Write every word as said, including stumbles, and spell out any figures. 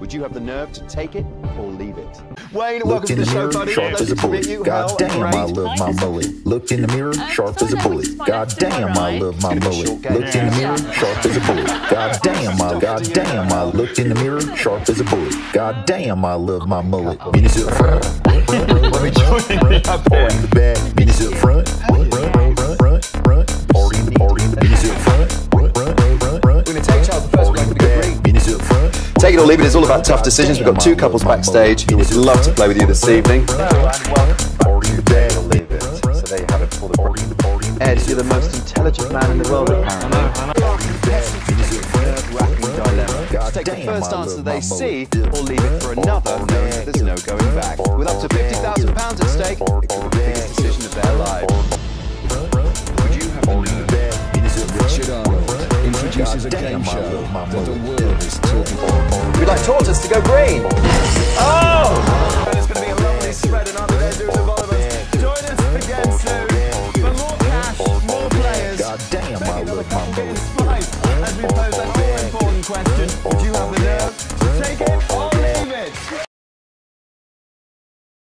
Would you have the nerve to take it or leave it? Wayne, Look welcome to in the the show, mirror, buddy. sharp as a bullet. God damn, I love my mullet. Look in the mirror, sharp as a bullet. God damn, I love my mullet. Look in the mirror, sharp as a bullet. God damn, I, God damn, I look in the mirror, sharp as a bullet. God damn, I love my mullet. Minutes up front, run, run, run, run, run, party in the back. Minutes up front, run, run, run, run, run, run, party in the party. Minutes up front, run, run, run, run, run. We're going to take Charles the first one for the good green. Minutes up front. Take it or leave it, it's all about tough decisions. We've got two couples backstage who would love to play with you this evening. Ed, you're the most intelligent man in the world, apparently. Take the first answer they see, or leave it for another, knowing that there's no going back. With up to fifty thousand pounds at stake, it could be the biggest decision of their lives. Would you have the nerve? Richard Arnold introduces a game show that the world is talking about. We'd like Tortoise to go green. Oh! It's going to be a lovely spread, and under there, doing the volleyball. Join us again soon for more cash, more players. God damn, I love my mullet. As we pose that all-important question, would you have the nerve